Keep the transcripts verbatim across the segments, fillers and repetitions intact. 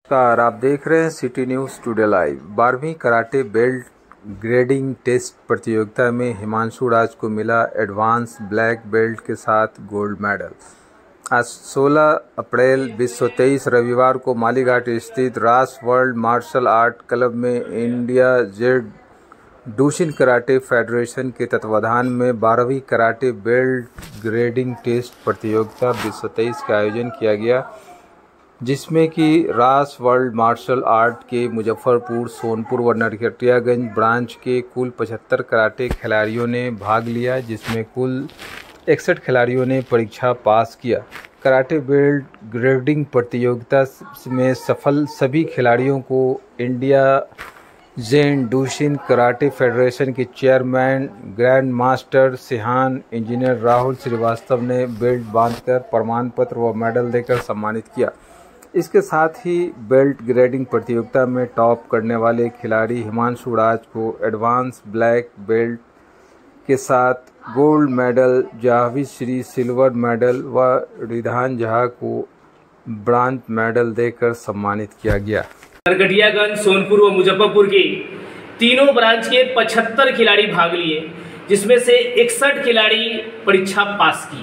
नमस्कार, आप देख रहे हैं सिटी न्यूज़ टुडे लाइव। बारहवीं कराटे बेल्ट ग्रेडिंग टेस्ट प्रतियोगिता में हिमांशु राज को मिला एडवांस ब्लैक बेल्ट के साथ गोल्ड मेडल। आज सोलह अप्रैल बीस सौ तेईस रविवार को मालीघाट स्थित Ras world martial art club में इंडिया जेड डूशिन कराटे फेडरेशन के तत्वाधान में बारहवीं कराटे बेल्ट ग्रेडिंग टेस्ट प्रतियोगिता बीस सौ तेईस का आयोजन किया गया, जिसमें कि रास वर्ल्ड मार्शल आर्ट के मुजफ्फरपुर, सोनपुर व नरकटियागंज ब्रांच के कुल पचहत्तर कराटे खिलाड़ियों ने भाग लिया, जिसमें कुल इकसठ खिलाड़ियों ने परीक्षा पास किया। कराटे बेल्ट ग्रेडिंग प्रतियोगिता में सफल सभी खिलाड़ियों को इंडिया जेन डूशिन कराटे फेडरेशन के chairman grand master Shihan engineer Rahul Shrivastava ने बेल्ट बांधकर प्रमाण पत्र व मेडल देकर सम्मानित किया। इसके साथ ही बेल्ट ग्रेडिंग प्रतियोगिता में टॉप करने वाले खिलाड़ी हिमांशु राज को एडवांस ब्लैक बेल्ट के साथ gold medal, Jahnavi Shree silver medal व रिधान झा को ब्रॉन्ज मेडल देकर सम्मानित किया गया। नरकटियागंज, सोनपुर व मुजफ्फरपुर के तीनों ब्रांच के पचहत्तर खिलाड़ी भाग लिए, जिसमें से इकसठ खिलाड़ी परीक्षा पास किए।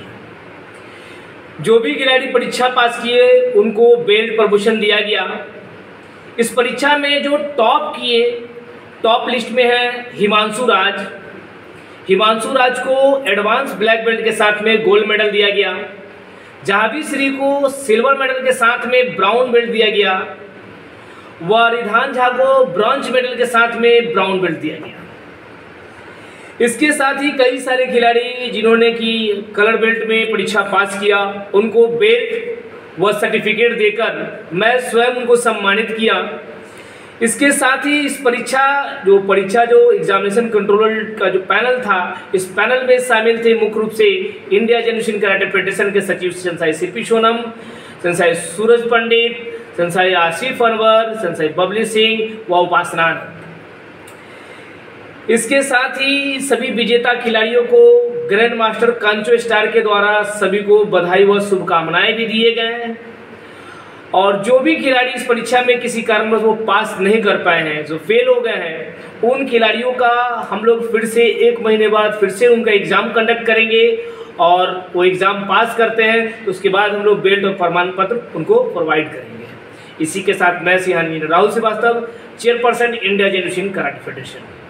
जो भी खिलाड़ी परीक्षा पास किए उनको बेल्ट प्रमोशन दिया गया। इस परीक्षा में जो टॉप किए, टॉप लिस्ट में है हिमांशु राज। हिमांशु राज को एडवांस ब्लैक बेल्ट के साथ में गोल्ड मेडल दिया गया। जाहवी श्री को सिल्वर मेडल के साथ में ब्राउन बेल्ट दिया गया व रिधान झा को ब्रॉन्ज मेडल के साथ में ब्राउन बेल्ट दिया गया। इसके साथ ही कई सारे खिलाड़ी जिन्होंने कि कलर बेल्ट में परीक्षा पास किया, उनको बेल्ट व सर्टिफिकेट देकर मैं स्वयं उनको सम्मानित किया। इसके साथ ही इस परीक्षा जो परीक्षा जो एग्जामिनेशन कंट्रोलर का जो पैनल था, इस पैनल में शामिल थे मुख्य रूप से इंडिया जेन डूशिन कराटे फेडरेशन के सचिव sensei CP Sonam, sensei Suraj Pandit, sensei Asif Anwar, sensei Babli Singh व उपासना। इसके साथ ही सभी विजेता खिलाड़ियों को ग्रैंड मास्टर कांचो स्टार के द्वारा सभी को बधाई व शुभकामनाएं भी दिए गए हैं। और जो भी खिलाड़ी इस परीक्षा में किसी कारणवश वो पास नहीं कर पाए हैं, जो फेल हो गए हैं, उन खिलाड़ियों का हम लोग फिर से एक महीने बाद फिर से उनका एग्जाम कंडक्ट करेंगे और वो एग्जाम पास करते हैं तो उसके बाद हम लोग बेल्ट और प्रमाण पत्र उनको प्रोवाइड करेंगे। इसी के साथ मैं Shihan Rahul Shrivastava, chairperson India जेन डूशिन कराटे फेडरेशन।